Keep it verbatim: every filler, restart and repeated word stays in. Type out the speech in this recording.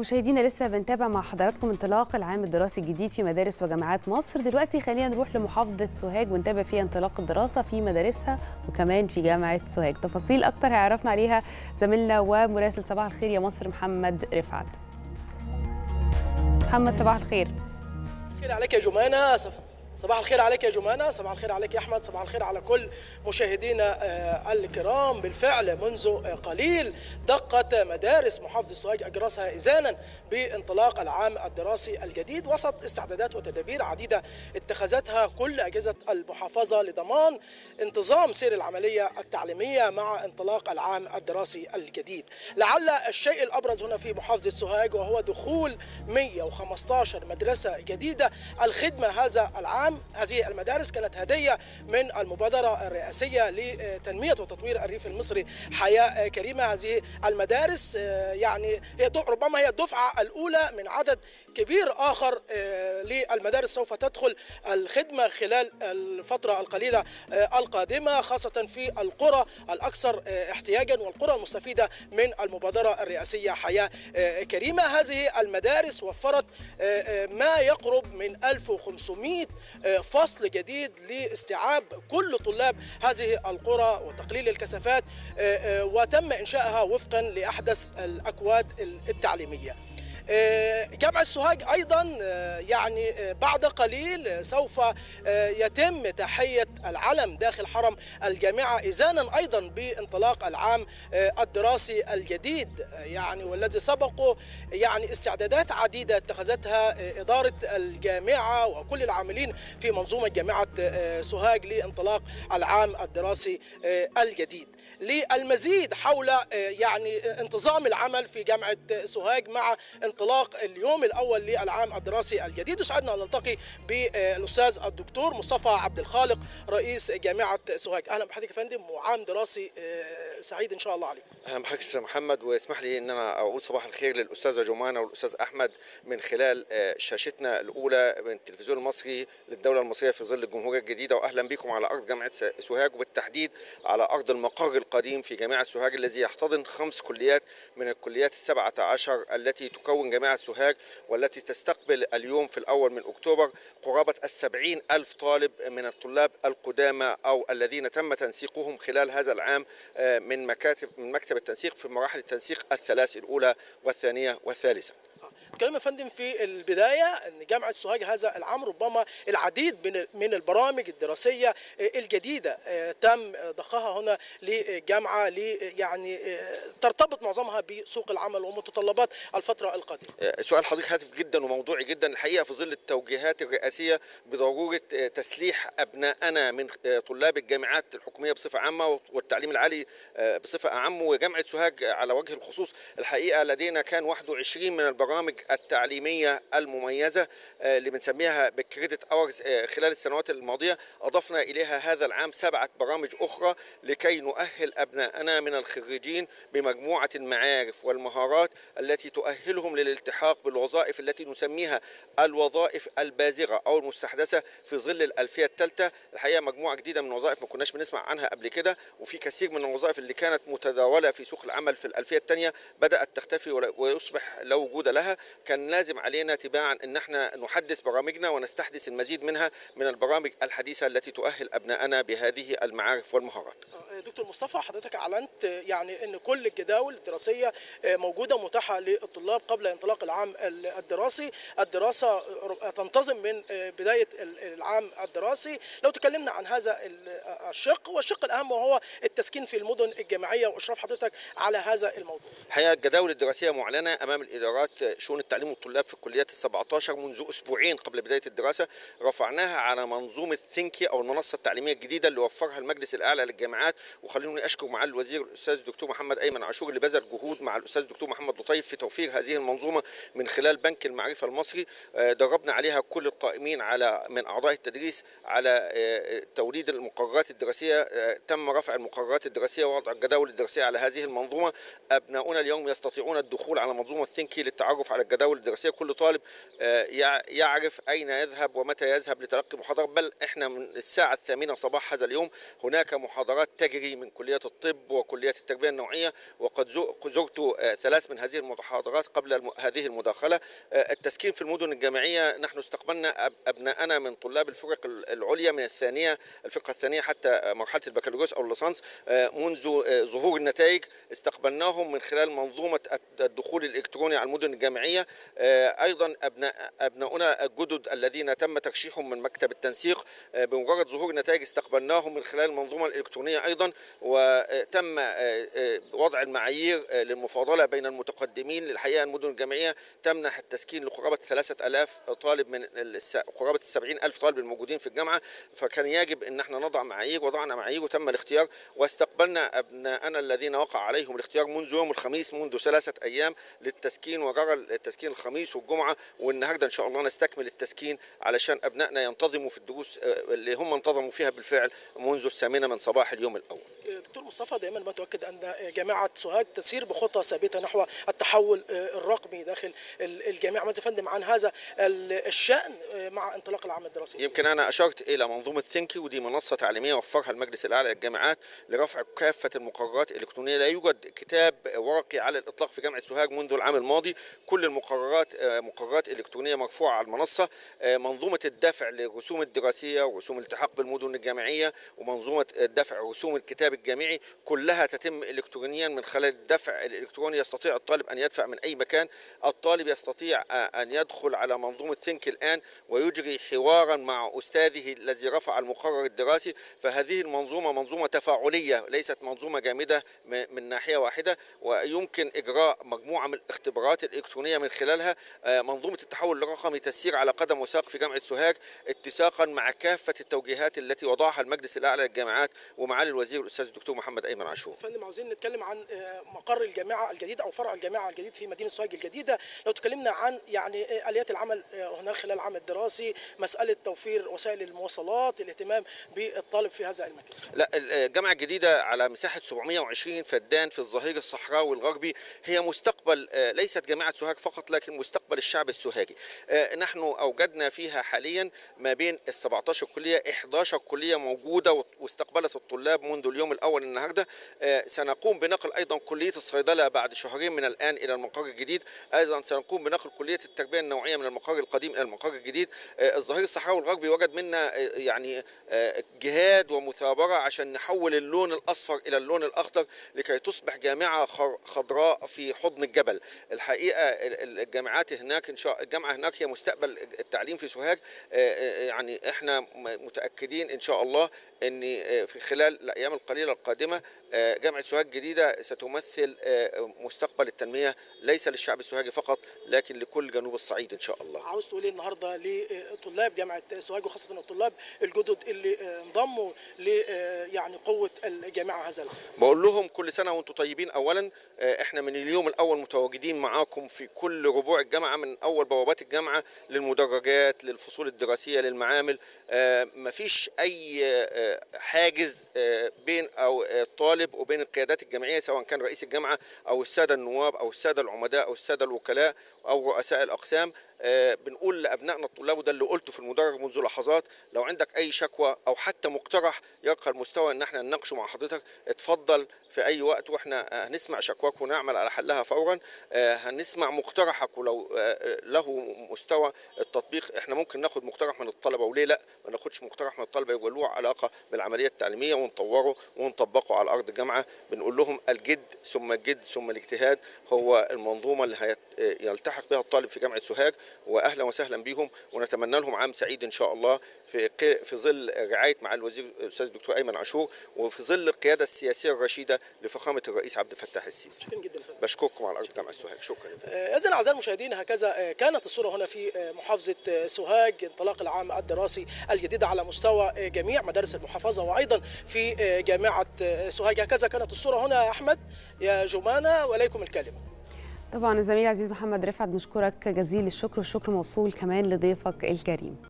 مشاهدينا لسه بنتابع مع حضراتكم انطلاق العام الدراسي الجديد في مدارس وجامعات مصر. دلوقتي خلينا نروح لمحافظة سوهاج ونتابع فيها انطلاق الدراسة في مدارسها وكمان في جامعة سوهاج. تفاصيل أكتر هيعرفنا عليها زميلنا ومراسل صباح الخير يا مصر محمد رفعت. محمد صباح الخير. خير عليك يا جمانة. صباح الخير عليك يا جمانة، صباح الخير عليك يا أحمد، صباح الخير على كل مشاهدينا الكرام. بالفعل منذ قليل دقت مدارس محافظة سوهاج أجراسها إذانا بانطلاق العام الدراسي الجديد وسط استعدادات وتدابير عديدة اتخذتها كل أجهزة المحافظة لضمان انتظام سير العملية التعليمية مع انطلاق العام الدراسي الجديد. لعل الشيء الأبرز هنا في محافظة سوهاج وهو دخول مئة وخمسة عشر مدرسة جديدة. الخدمة هذا العام هذه المدارس كانت هدية من المبادرة الرئاسية لتنمية وتطوير الريف المصري حياة كريمة. هذه المدارس يعني هي ربما هي الدفعة الأولى من عدد كبير آخر للمدارس سوف تدخل الخدمة خلال الفترة القليلة القادمة، خاصة في القرى الأكثر احتياجا والقرى المستفيدة من المبادرة الرئاسية حياة كريمة. هذه المدارس وفرت ما يقرب من ألف وخمسمئة فصل جديد لاستيعاب كل طلاب هذه القرى وتقليل الكثافات، وتم إنشائها وفقا لأحدث الأكواد التعليمية. جامعة سوهاج أيضا يعني بعد قليل سوف يتم تحية العلم داخل حرم الجامعة إذانا أيضا بانطلاق العام الدراسي الجديد، يعني والذي سبقه يعني استعدادات عديدة اتخذتها إدارة الجامعة وكل العاملين في منظومة جامعة سوهاج لانطلاق العام الدراسي الجديد. للمزيد حول يعني انتظام العمل في جامعة سوهاج مع انطلاق اليوم الأول للعام الدراسي الجديد، يسعدنا أن نلتقي بالأستاذ الدكتور مصطفى عبد الخالق رئيس جامعة سوهاج. أهلا بحضرتك يا فندم وعام دراسي سعيد إن شاء الله عليكم. أهلا بحضرتك أستاذ محمد، واسمح لي أن أنا أقول صباح الخير للأستاذة جمانة والأستاذ أحمد من خلال شاشتنا الأولى من التلفزيون المصري للدولة المصرية في ظل الجمهورية الجديدة، وأهلا بكم على أرض جامعة سوهاج وبالتحديد على أرض المقر القديم في جامعة سوهاج الذي يحتضن خمس كليات من الكليات السبعة عشر التي تكون جامعة سوهاج، والتي تستقبل اليوم في الأول من أكتوبر قرابة السبعين ألف طالب من الطلاب القدامى أو الذين تم تنسيقهم خلال هذا العام من مكاتب من مكتب التنسيق في مراحل التنسيق الثلاث الأولى والثانية والثالثة. كلمة فندم في البداية أن جامعة سوهاج هذا العام ربما العديد من من البرامج الدراسية الجديدة تم ضخها هنا للجامعة لي يعني ترتبط معظمها بسوق العمل ومتطلبات الفترة القادمة. سؤال حضرتك هاتف جدا وموضوعي جدا الحقيقة في ظل التوجيهات الرئاسية بضرورة تسليح أبنائنا من طلاب الجامعات الحكومية بصفة عامة والتعليم العالي بصفة أعم، وجامعة سوهاج على وجه الخصوص. الحقيقة لدينا كان واحد وعشرين من البرامج التعليمية المميزة اللي بنسميها بالكريدت اورز خلال السنوات الماضية، أضفنا إليها هذا العام سبعة برامج أخرى لكي نؤهل أبنائنا من الخريجين بمجموعة المعارف والمهارات التي تؤهلهم للالتحاق بالوظائف التي نسميها الوظائف البازغة أو المستحدثة في ظل الألفية الثالثة. الحقيقة مجموعة جديدة من الوظائف ما كناش بنسمع عنها قبل كده، وفي كثير من الوظائف اللي كانت متداولة في سوق العمل في الألفية الثانية بدأت تختفي ويصبح لا وجود لها. كان لازم علينا تباعا ان احنا نحدث برامجنا ونستحدث المزيد منها من البرامج الحديثة التي تؤهل ابنائنا بهذه المعارف والمهارات. دكتور مصطفى، حضرتك اعلنت يعني ان كل الجداول الدراسية موجودة متاحة للطلاب قبل انطلاق العام الدراسي. الدراسة تنتظم من بداية العام الدراسي. لو تكلمنا عن هذا الشق والشق الاهم وهو التسكين في المدن الجامعية واشراف حضرتك على هذا الموضوع. الحقيقة الجداول الدراسية معلنة امام الادارات شؤون التعليم والطلاب في الكليات السبعة عشر منذ اسبوعين قبل بدايه الدراسه. رفعناها على منظومه ثينكي او المنصه التعليميه الجديده اللي وفرها المجلس الاعلى للجامعات، وخلوني اشكر معالي الوزير الاستاذ الدكتور محمد ايمن عاشور اللي بذل جهود مع الاستاذ الدكتور محمد لطيف في توفير هذه المنظومه من خلال بنك المعرفه المصري. دربنا عليها كل القائمين على من اعضاء التدريس على توليد المقررات الدراسيه. تم رفع المقررات الدراسيه ووضع الجداول الدراسيه على هذه المنظومه. ابناؤنا اليوم يستطيعون الدخول على منظومه ثينكي للتعرف على الجداول الدراسيه، كل طالب يعرف اين يذهب ومتى يذهب لتلقي محاضرات. بل احنا من الساعه الثامنه صباح هذا اليوم هناك محاضرات تجري من كليه الطب وكليه التربيه النوعيه، وقد زرت ثلاث من هذه المحاضرات قبل هذه المداخله. التسكين في المدن الجامعيه، نحن استقبلنا ابنائنا من طلاب الفرق العليا من الثانيه الفرقه الثانيه حتى مرحله البكالوريوس او الليسانس، منذ ظهور النتائج استقبلناهم من خلال منظومه الدخول الالكتروني على المدن الجامعيه. ايضا ابناء ابناؤنا الجدد الذين تم ترشيحهم من مكتب التنسيق بمجرد ظهور النتائج استقبلناهم من خلال المنظومه الالكترونيه ايضا، وتم وضع المعايير للمفاضله بين المتقدمين. للحقيقه المدن الجامعيه تمنح التسكين لقرابه ثلاثة آلاف طالب من قرابه السبعين ألف طالب الموجودين في الجامعه، فكان يجب ان احنا نضع معايير، وضعنا معايير وتم الاختيار، واستقبلنا ابنائنا الذين وقع عليهم الاختيار منذ يوم الخميس منذ ثلاثه ايام للتسكين، وجرى التسكين الخميس والجمعه، والنهارده ان شاء الله نستكمل التسكين علشان ابنائنا ينتظموا في الدروس اللي هم انتظموا فيها بالفعل منذ الثامنه من صباح اليوم الاول. دكتور مصطفى، دائما ما تؤكد ان جامعه سوهاج تسير بخطى ثابته نحو التحول الرقمي داخل الجامعه، ماذا فندم عن هذا الشان مع انطلاق العام الدراسي؟ يمكن انا اشرت الى منظومه ثينكي، ودي منصه تعليميه وفرها المجلس الاعلى للجامعات لرفع كافه المقررات الالكترونيه. لا يوجد كتاب ورقي على الاطلاق في جامعه سوهاج منذ العام الماضي، كل المقررات مقررات الكترونيه مرفوعه على المنصه. منظومه الدفع للرسوم الدراسيه ورسوم الالتحاق بالمدن الجامعيه ومنظومه الدفع رسوم الكتاب الجامعي كلها تتم الكترونيا من خلال الدفع الالكتروني. يستطيع الطالب ان يدفع من اي مكان، الطالب يستطيع ان يدخل على منظومه ثينك الان ويجري حوارا مع استاذه الذي رفع المقرر الدراسي. فهذه المنظومه منظومه تفاعليه ليست منظومه جامده من ناحيه واحده، ويمكن اجراء مجموعه من الاختبارات الالكترونيه من خلالها. منظومه التحول الرقمي تسير على قدم وساق في جامعه سوهاج اتساقا مع كافه التوجيهات التي وضعها المجلس الاعلى للجامعات ومعالي الوزير الاستاذ الدكتور محمد ايمن عاشور. فندم، عاوزين نتكلم عن مقر الجامعه الجديد او فرع الجامعه الجديد في مدينه سوهاج الجديده. لو تكلمنا عن يعني اليات العمل هناك خلال العام الدراسي، مساله توفير وسائل المواصلات، الاهتمام بالطالب في هذا المكان. لا، الجامعه الجديده على مساحه سبعمائة وعشرين فدان في الظهير الصحراوي الغربي هي مستقبل ليست جامعه سوهاج فقط لكن مستقبل الشعب السوهاجي. نحن اوجدنا فيها حاليا ما بين ال سبعة عشر كليه، إحدى عشرة كليه موجوده واستقبلت الطلاب منذ اليوم الاول النهارده. سنقوم بنقل ايضا كليه الصيدله بعد شهرين من الان الى المقر الجديد. ايضا سنقوم بنقل كليه التربيه النوعيه من المقر القديم الى المقر الجديد. الظهير الصحراوي الغربي وجد منا يعني جهاد ومثابره عشان نحول اللون الاصفر الى اللون الاخضر لكي تصبح جامعه خضراء في حضن الجبل. الحقيقه الجامعات هناك ان شاء الجامعه هناك هي مستقبل التعليم في سوهاج. يعني احنا متاكدين ان شاء الله ان في خلال الايام القليله القادمه جامعه سوهاج الجديده ستمثل مستقبل التنميه ليس للشعب السوهاجي فقط لكن لكل جنوب الصعيد ان شاء الله. عاوز تقول ايه النهارده لطلاب جامعه سوهاج وخاصه الطلاب الجدد اللي انضموا ل يعني قوه الجامعه هذا؟ بقول لهم كل سنه وانتم طيبين. اولا احنا من اليوم الاول متواجدين معاكم في كل ربوع الجامعه، من اول بوابات الجامعه للمدرجات للفصول الدراسيه للمعامل. مفيش اي حاجز بين او الطالب وبين القيادات الجامعيه سواء كان رئيس الجامعه او الساده النواب او الساده العمداء او الساده الوكلاء او رؤساء الاقسام. بنقول لابنائنا الطلاب، وده اللي قلته في المدرج منذ لحظات، لو عندك اي شكوى او حتى مقترح يرقى المستوى ان احنا نناقشه مع حضرتك اتفضل في اي وقت، واحنا هنسمع شكواك ونعمل على حلها فورا. هنسمع مقترحك، ولو له مستوى التطبيق احنا ممكن ناخد مقترح من الطلبه، وليه لا ما ناخدش مقترح من الطلبه يبقى له علاقه بالعمليه التعليميه ونطوره ونطبقه على ارض الجامعه. بنقول لهم الجد ثم الجد ثم الاجتهاد هو المنظومه اللي هيلتحق بها الطالب في جامعه سوهاج، واهلا وسهلا بيهم ونتمنى لهم عام سعيد ان شاء الله في في ظل رعايه مع الوزير الاستاذ الدكتور ايمن عاشور وفي ظل القياده السياسيه الرشيده لفخامه الرئيس عبد الفتاح السيسي. شكرا جدا. بشكركم على ارض جامعه سوهاج. شكرا. اذا اعزائي المشاهدين هكذا كانت الصوره هنا في محافظه سوهاج، انطلاق العام الدراسي الجديد على مستوى جميع مدارس المحافظه وايضا في جامعه سوهاج. هكذا كانت الصوره هنا يا احمد يا جمانه، واليكم الكلمه. طبعا الزميل العزيز محمد رفعت بنشكرك جزيل الشكر، والشكر موصول كمان لضيفك الكريم.